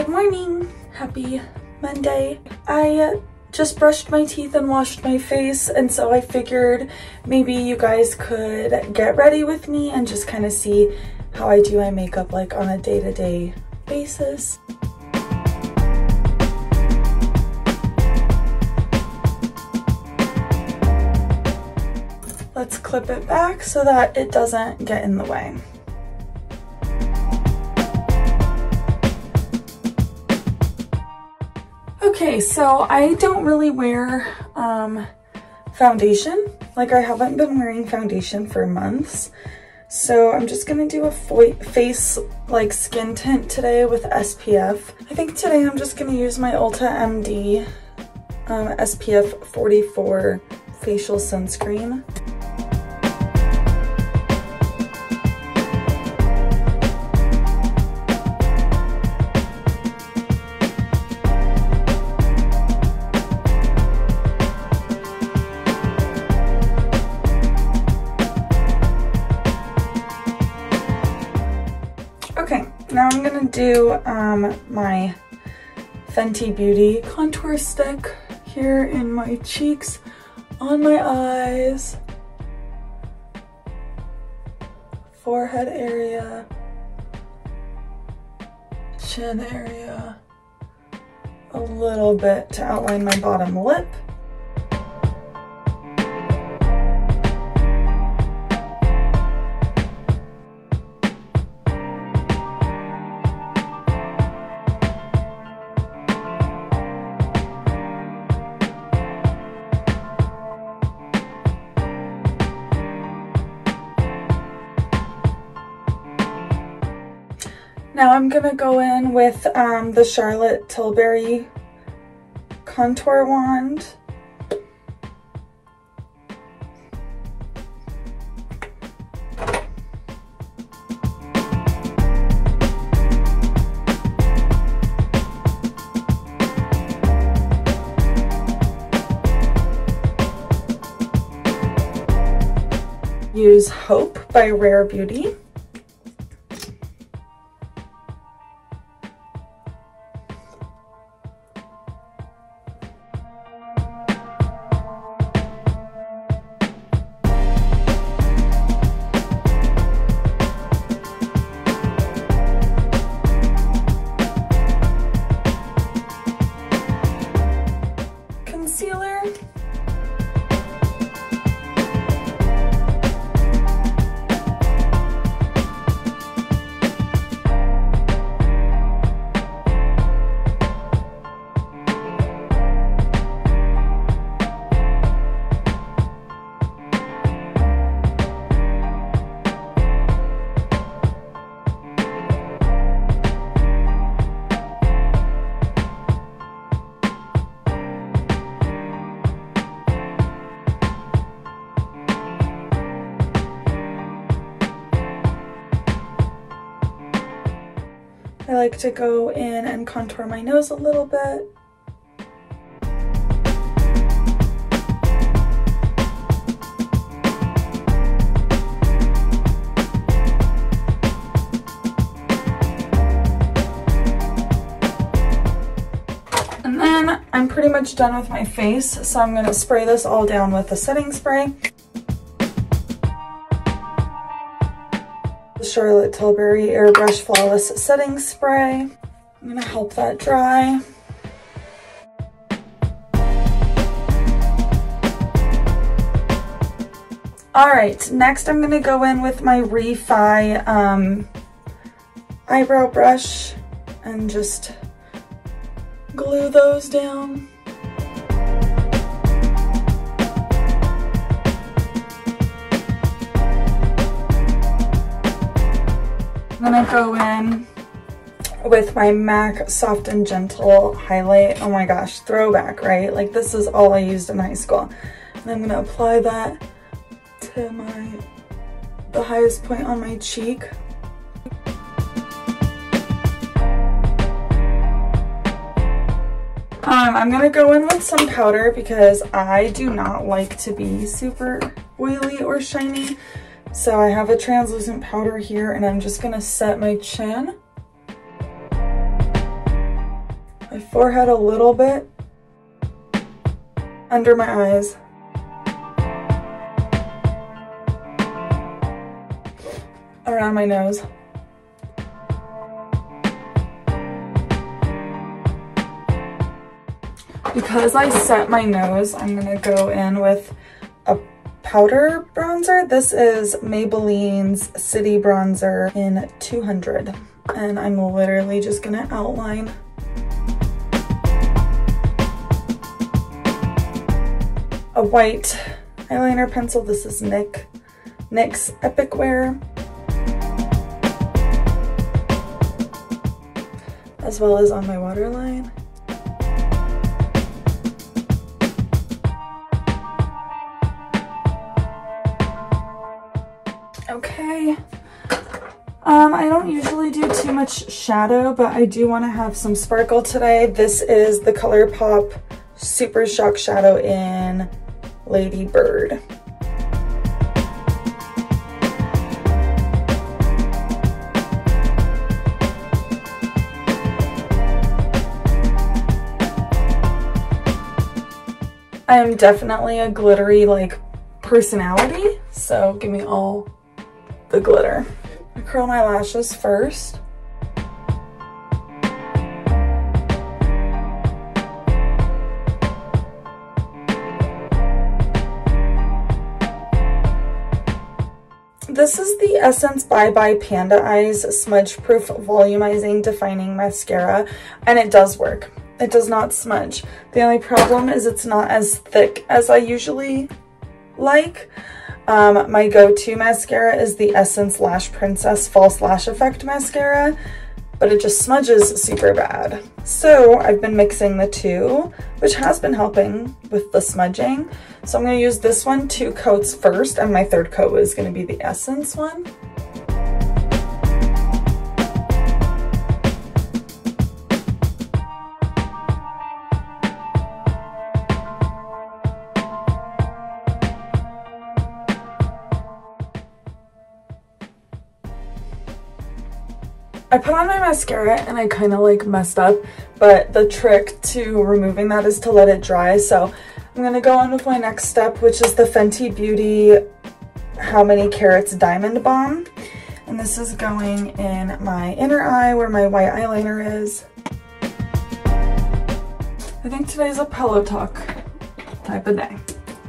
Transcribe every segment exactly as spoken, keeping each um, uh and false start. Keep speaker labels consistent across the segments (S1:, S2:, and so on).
S1: morning, happy Monday. I just brushed my teeth and washed my face, and so I figured maybe you guys could get ready with me and just kind of see how I do my makeup like on a day-to-day basis. Let's clip it back so that it doesn't get in the way. Okay, so I don't really wear um, foundation. Like, I haven't been wearing foundation for months. So I'm just gonna do a face like skin tint today with S P F. I think today I'm just gonna use my Ulta M D um, S P F forty-four facial sunscreen. Okay, now I'm gonna do um, my Fenty Beauty contour stick here in my cheeks, on my eyes, forehead area, chin area, a little bit to outline my bottom lip. Now I'm gonna go in with um, the Charlotte Tilbury contour wand. Use Hope by Rare Beauty. Concealer. I like to go in and contour my nose a little bit. And then I'm pretty much done with my face, so I'm gonna spray this all down with a setting spray. Charlotte Tilbury Airbrush Flawless Setting Spray. I'm gonna help that dry. All right, next I'm gonna go in with my Refi um, eyebrow brush and just glue those down. I'm gonna go in with my MAC Soft and Gentle highlight. Oh my gosh, throwback, right? Like, this is all I used in high school. And I'm gonna apply that to my, the highest point on my cheek. Um, I'm gonna go in with some powder because I do not like to be super oily or shiny. So I have a translucent powder here and I'm just gonna set my chin. forehead a little bit, under my eyes, around my nose. Because I set my nose, I'm gonna go in with a powder bronzer. This is Maybelline's City Bronzer in two hundred. And I'm literally just gonna outline. A white eyeliner pencil. This is Nick, NYX Epic Wear. As well as on my waterline. Okay, um, I don't usually do too much shadow, but I do want to have some sparkle today. This is the ColourPop Super Shock Shadow in Lady Bird. I am definitely a glittery, like, personality, so give me all the glitter. I curl my lashes first. This is the Essence Bye Bye Panda Eyes Smudge Proof Volumizing Defining Mascara, and it does work. It does not smudge. The only problem is it's not as thick as I usually like. Um, my go-to mascara is the Essence Lash Princess False Lash Effect Mascara, but it just smudges super bad. So I've been mixing the two, which has been helping with the smudging. So I'm going to use this one two coats first, and my third coat is going to be the Essence one. I put on my mascara and I kind of like messed up, but the trick to removing that is to let it dry. So I'm going to go on with my next step, which is the Fenty Beauty How Many Carats Diamond Balm. And this is going in my inner eye where my white eyeliner is. I think today's a pillow talk type of day.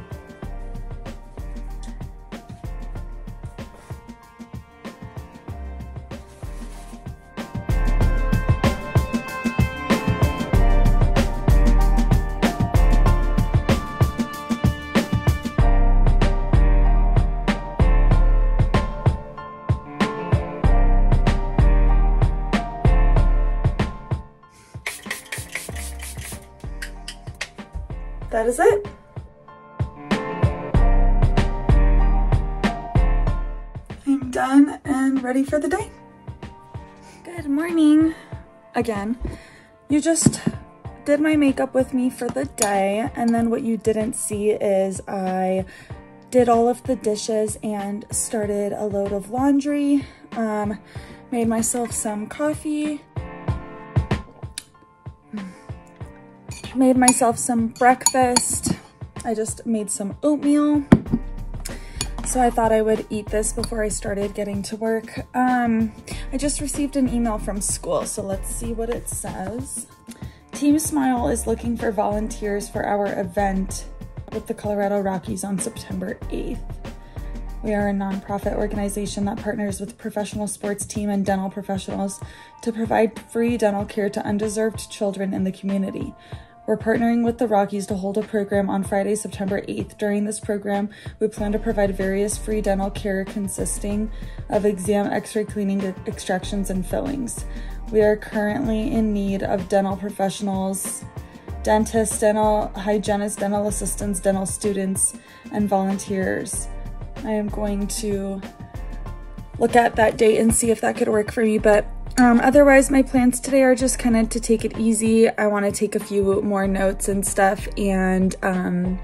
S1: That is it. I'm done and ready for the day. Good morning. Again, you just did my makeup with me for the day, and then what you didn't see is I did all of the dishes and started a load of laundry. Um, made myself some coffee. Made myself some breakfast. I just made some oatmeal. So I thought I would eat this before I started getting to work. Um, I just received an email from school, so let's see what it says. Team Smile is looking for volunteers for our event with the Colorado Rockies on September eighth. We are a nonprofit organization that partners with professional sports team and dental professionals to provide free dental care to undeserved children in the community. We're partnering with the Rockies to hold a program on Friday, September eighth. During this program, we plan to provide various free dental care consisting of exam, x-ray cleaning, extractions, and fillings. We are currently in need of dental professionals, dentists, dental hygienists, dental assistants, dental students, and volunteers. I am going to look at that date and see if that could work for me, but Um, otherwise, my plans today are just kind of to take it easy. I want to take a few more notes and stuff and um,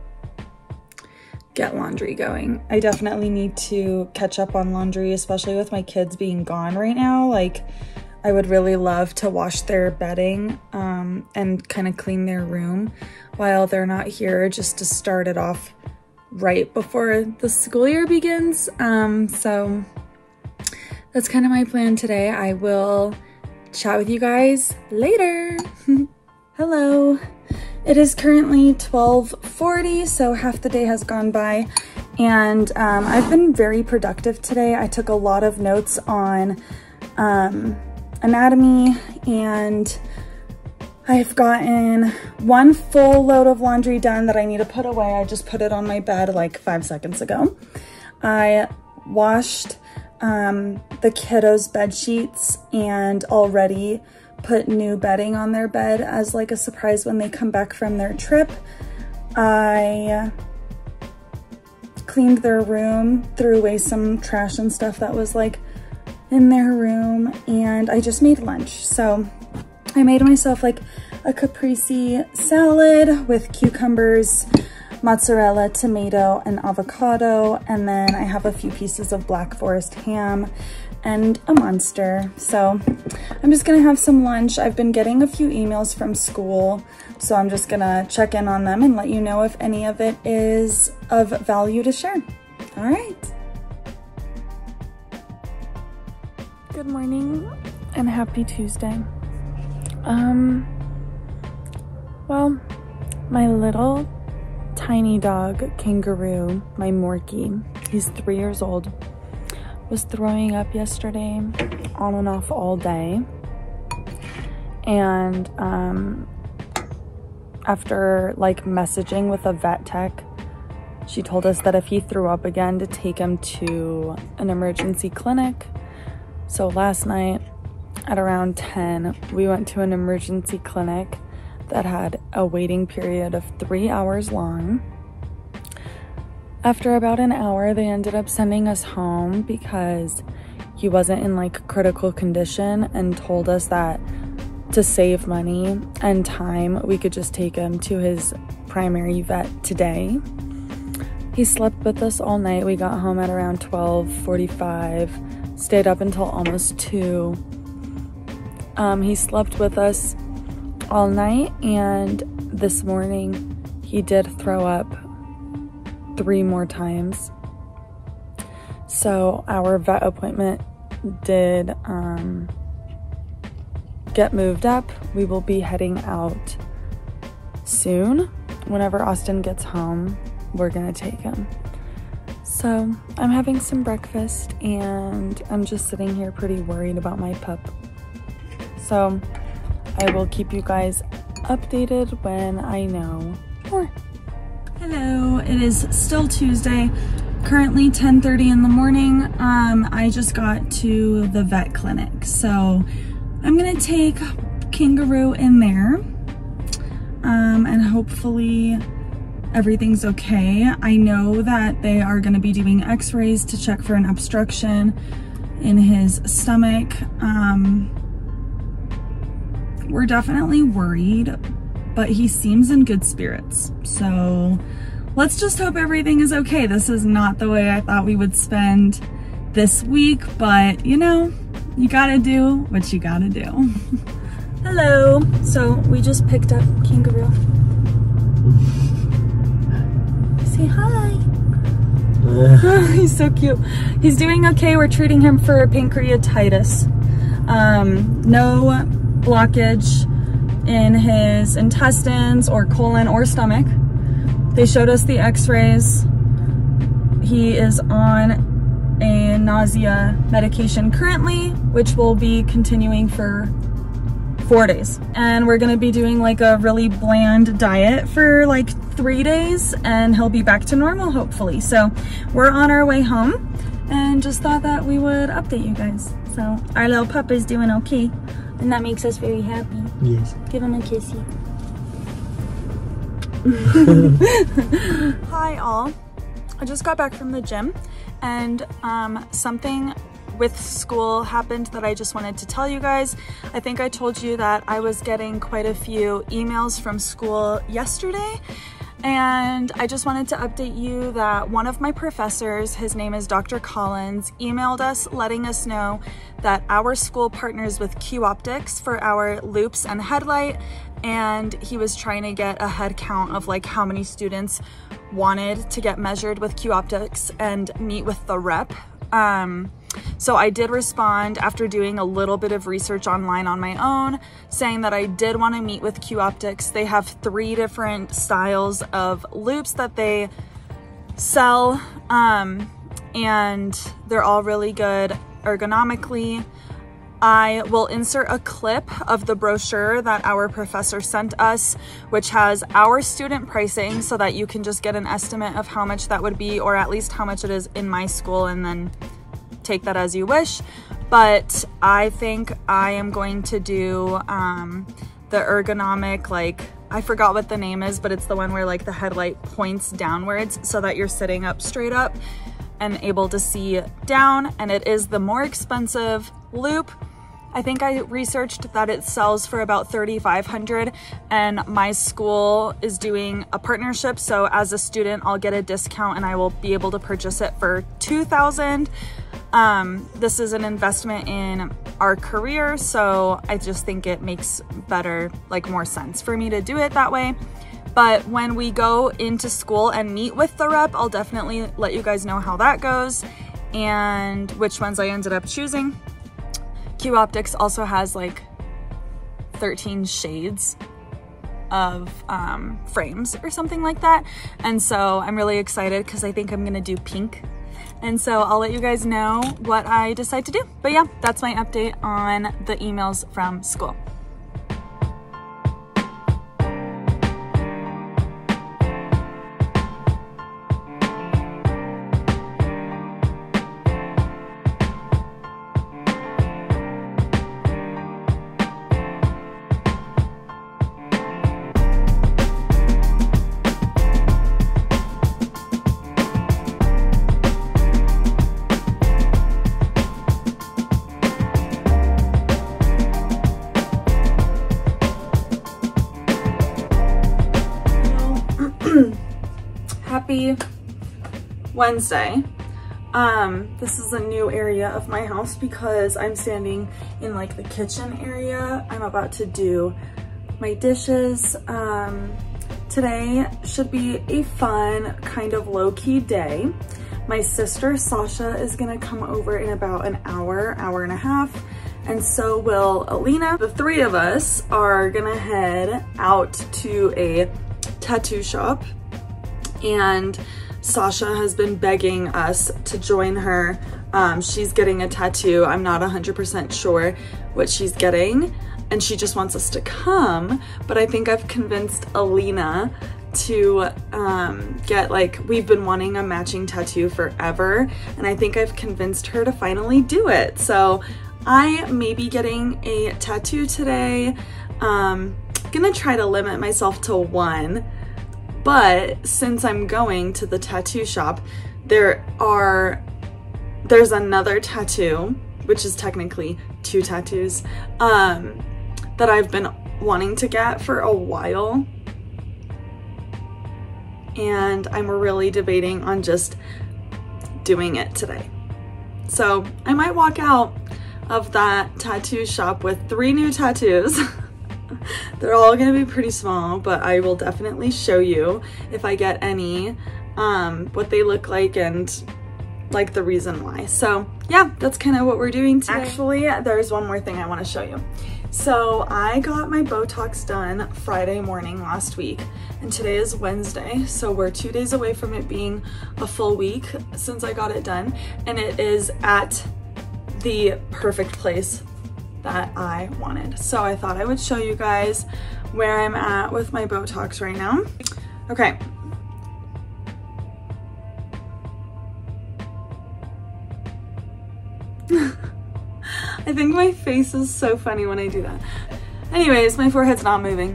S1: get laundry going. I definitely need to catch up on laundry, especially with my kids being gone right now. Like, I would really love to wash their bedding um, and kind of clean their room while they're not here, just to start it off right before the school year begins. Um, so that's kind of my plan today. I will chat with you guys later. Hello. It is currently twelve forty, so half the day has gone by, and um, I've been very productive today. I took a lot of notes on um, anatomy, and I've gotten one full load of laundry done that I need to put away. I just put it on my bed like five seconds ago. I washed um, the kiddos' bed sheets and already put new bedding on their bed as like a surprise when they come back from their trip. I cleaned their room, threw away some trash and stuff that was like in their room, and I just made lunch. So I made myself like a caprese salad with cucumbers, mozzarella, tomato, and avocado, and then I have a few pieces of Black Forest ham and a Monster. So I'm just gonna have some lunch. I've been getting a few emails from school, so I'm just gonna check in on them and let you know if any of it is of value to share. All right. Good morning and happy Tuesday. Um, well, my little tiny dog, Kangaroo, my Morky, he's three years old, was throwing up yesterday on and off all day. And um, after like messaging with a vet tech, she told us that if he threw up again, to take him to an emergency clinic. So last night at around ten, we went to an emergency clinic that had a waiting period of three hours long. After about an hour, they ended up sending us home because he wasn't in like critical condition, and told us that to save money and time, we could just take him to his primary vet today. He slept with us all night. We got home at around twelve forty-five, stayed up until almost two. Um, he slept with us all night, and this morning he did throw up three more times. So our vet appointment did um, get moved up. We will be heading out soon. Whenever Austin gets home, we're gonna take him. So I'm having some breakfast, and I'm just sitting here pretty worried about my pup. So I will keep you guys updated when I know more. Hello, it is still Tuesday, currently ten thirty in the morning. Um, I just got to the vet clinic, so I'm gonna take Kangaroo in there, um, and hopefully everything's okay. I know that they are gonna be doing x-rays to check for an obstruction in his stomach. Um, we're definitely worried, but he seems in good spirits. So let's just hope everything is okay. This is not the way I thought we would spend this week, but you know, you gotta do what you gotta do. Hello. So we just picked up Kangaroo. Say hi. He's so cute. He's doing okay. We're treating him for pancreatitis. Um, no blockage in his intestines or colon or stomach. They showed us the x-rays. He is on a nausea medication currently, which will be continuing for four days. And we're gonna be doing like a really bland diet for like three days and he'll be back to normal, hopefully. So we're on our way home and just thought that we would update you guys. So our little pup is doing okay, and that makes us very happy. Yes. Give him a kissy. Hi all. I just got back from the gym, and um, something with school happened that I just wanted to tell you guys. I think I told you that I was getting quite a few emails from school yesterday, And I just wanted to update you that one of my professors, his name is Doctor Collins, emailed us letting us know that our school partners with Q Optics for our loupes and headlight, and he was trying to get a head count of like how many students wanted to get measured with Q Optics and meet with the rep. Um, So I did respond after doing a little bit of research online on my own, saying that I did want to meet with Q Optics. They have three different styles of loupes that they sell, um, and they're all really good ergonomically. I will insert a clip of the brochure that our professor sent us, which has our student pricing so that you can just get an estimate of how much that would be, or at least how much it is in my school, and then take that as you wish. But I think I am going to do um, the ergonomic, like, I forgot what the name is, but it's the one where like the headlight points downwards so that you're sitting up straight up and able to see down. And it is the more expensive loupe. I think I researched that it sells for about thirty-five hundred dollars, and my school is doing a partnership. So as a student, I'll get a discount and I will be able to purchase it for two thousand dollars. Um, this is an investment in our career, so I just think it makes better, like more sense for me to do it that way. But when we go into school and meet with the rep, I'll definitely let you guys know how that goes and which ones I ended up choosing. Q Optics also has like thirteen shades of um, frames or something like that. And so I'm really excited because I think I'm gonna do pink. And so I'll let you guys know what I decide to do. But yeah, that's my update on the emails from school. Happy Wednesday. Um, this is a new area of my house because I'm standing in like the kitchen area. I'm about to do my dishes. Um, today should be a fun, kind of low-key day. My sister Sasha is gonna come over in about an hour, hour and a half, and so will Alina. The three of us are gonna head out to a tattoo shop, and Sasha has been begging us to join her. Um, she's getting a tattoo. I'm not one hundred percent sure what she's getting, and she just wants us to come, but I think I've convinced Alina to um, get, like, we've been wanting a matching tattoo forever, and I think I've convinced her to finally do it. So I may be getting a tattoo today. Um, gonna try to limit myself to one. But since I'm going to the tattoo shop, there are, there's another tattoo, which is technically two tattoos, um, that I've been wanting to get for a while. And I'm really debating on just doing it today. So I might walk out of that tattoo shop with three new tattoos. They're all gonna be pretty small, but I will definitely show you if I get any, um, what they look like and like the reason why. So yeah, that's kind of what we're doing today. Actually, there's one more thing I want to show you. So I got my Botox done Friday morning last week, and today is Wednesday, so we're two days away from it being a full week since I got it done, and it is at the perfect place that I wanted. So I thought I would show you guys where I'm at with my Botox right now. Okay. I think my face is so funny when I do that. Anyways, my forehead's not moving.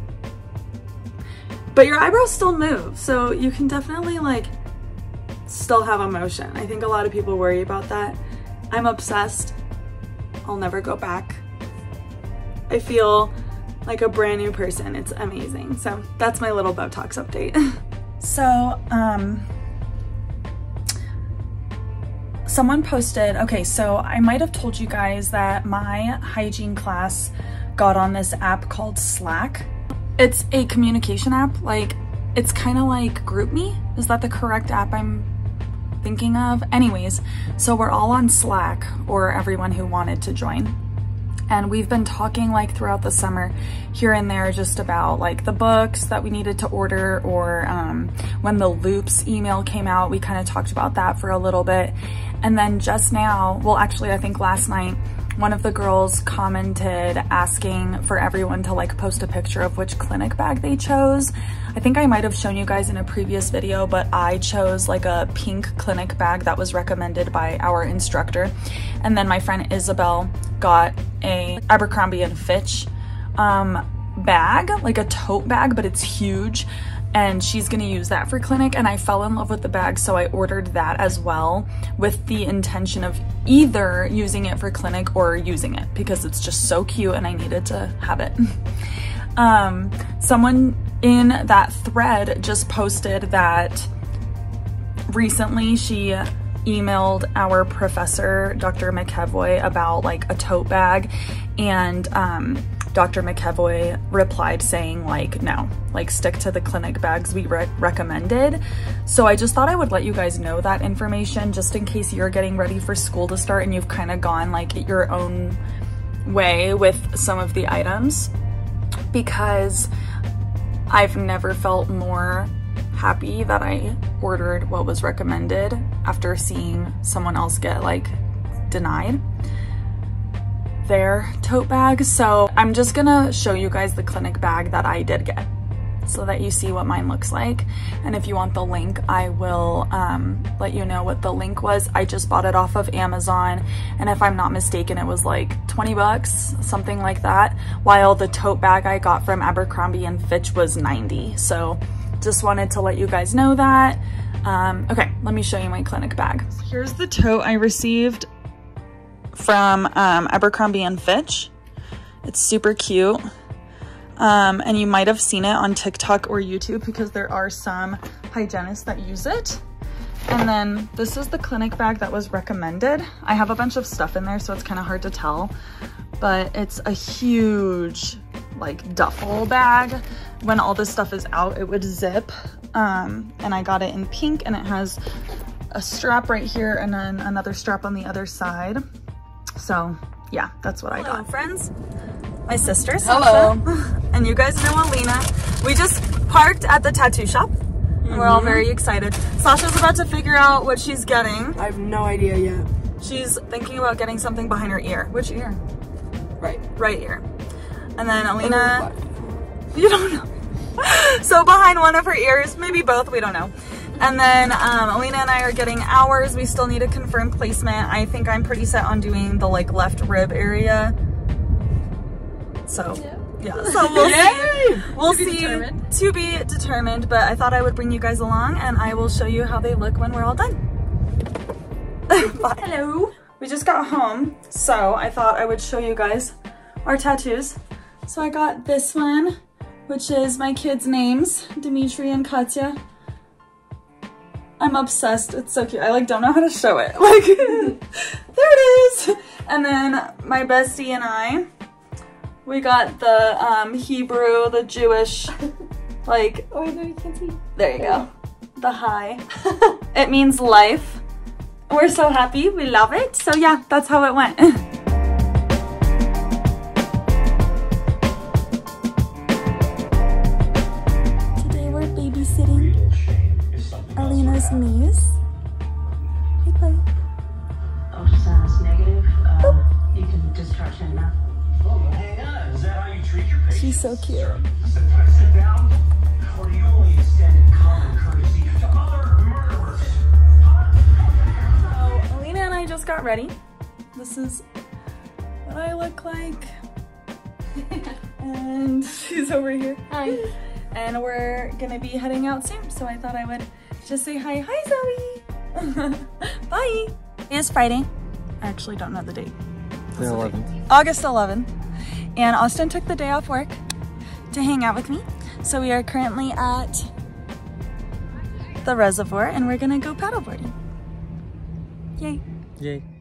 S1: But your eyebrows still move, so you can definitely like still have emotion. I think a lot of people worry about that. I'm obsessed. I'll never go back. I feel like a brand new person. It's amazing. So that's my little Botox update. So, um, someone posted, okay, so I might have told you guys that my hygiene class got on this app called Slack. It's a communication app. Like, it's kind of like GroupMe. Is that the correct app I'm thinking of? Anyways, so we're all on Slack, or everyone who wanted to join. And we've been talking like throughout the summer here and there just about like the books that we needed to order, or um, when the Loupes email came out, we kind of talked about that for a little bit. And then just now, well, actually, I think last night, one of the girls commented asking for everyone to like post a picture of which clinic bag they chose. I think I might have shown you guys in a previous video, but I chose like a pink clinic bag that was recommended by our instructor. And then my friend Isabel got a Abercrombie and Fitch um, bag, like a tote bag, but it's huge. And she's gonna use that for clinic, and I fell in love with the bag, so I ordered that as well with the intention of either using it for clinic or using it because it's just so cute and I needed to have it. um, someone in that thread just posted that recently she emailed our professor, Doctor McEvoy, about like a tote bag, and um, Doctor McEvoy replied saying like, no, like stick to the clinic bags we re recommended. So I just thought I would let you guys know that information just in case you're getting ready for school to start and you've kind of gone like your own way with some of the items, because I've never felt more happy that I ordered what was recommended after seeing someone else get like denied their tote bag. So I'm just gonna show you guys the clinic bag that I did get so that you see what mine looks like. And if you want the link, I will um, let you know what the link was. I just bought it off of Amazon, and if I'm not mistaken, it was like twenty bucks, something like that, while the tote bag I got from Abercrombie and Fitch was ninety. So just wanted to let you guys know that. Um, okay, let me show you my clinic bag. Here's the tote I received from um, Abercrombie and Fitch. It's super cute. Um, and you might have seen it on TikTok or YouTube because there are some hygienists that use it. And then this is the clinic bag that was recommended. I have a bunch of stuff in there, so it's kind of hard to tell, but it's a huge like duffel bag. When all this stuff is out, it would zip. Um, and I got it in pink, and it has a strap right here and then another strap on the other side. So yeah, that's what I got. Hello, friends. My sister, Sasha. Hello. And you guys know Alina. We just parked at the tattoo shop. Mm-hmm. We're all very excited. Sasha's about to figure out what she's getting.
S2: I have no idea yet.
S1: She's thinking about getting something behind her ear. Which ear?
S2: Right.
S1: Right ear. And then Alina, you don't know. So behind one of her ears, maybe both, we don't know. And then um, Alina and I are getting ours. We still need to confirm placement. I think I'm pretty set on doing the like left rib area. So yeah, yeah. So we'll see. We'll to see. Determined. To be determined. But I thought I would bring you guys along, and I will show you how they look when we're all done. Hello. We just got home, so I thought I would show you guys our tattoos. So I got this one, which is my kids' names, Dimitri and Katya. I'm obsessed. It's so cute. I like don't know how to show it. Like, there it is. And then my bestie and I, we got the um, Hebrew, the Jewish, like,
S2: oh, I know you can't see.
S1: There you go. The high. It means life. We're so happy. We love it. So yeah, that's how it went. Alina's niece. Hey, buddy.
S3: Ultrasound is negative. Uh, you can discharge him now.
S4: Oh, hang on. Is that how you treat your patients?
S1: She's so cute.
S4: Sit, sit down. Or do you only extend common courtesy to other murderers?
S1: So, Alina and I just got ready. This is what I look like. And she's over here. Hi. And we're gonna be heading out soon, so I thought I would just say hi. Hi, Zoe. Bye. It is Friday. I actually don't know the date.
S5: The eleventh.
S1: August eleventh. And Austin took the day off work. to hang out with me. So we are currently at the reservoir and we're gonna go paddleboarding. Yay.
S5: Yay.